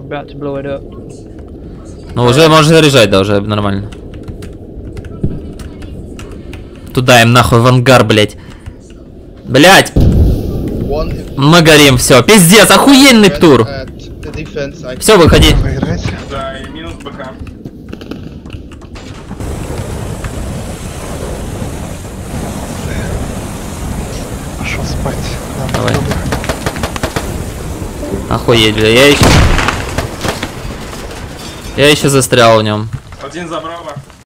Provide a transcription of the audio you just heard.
about to blow it up. Ну уже можешь заряжать, да, уже нормально. Туда им нахуй в ангар, блять. Блять! Мы горим, все. Пиздец, охуенный тур. Все, выходи. Да, и минус БК. Пошел спать. Давай. Охуеть, бля, я еще застрял в нем. Один забрал.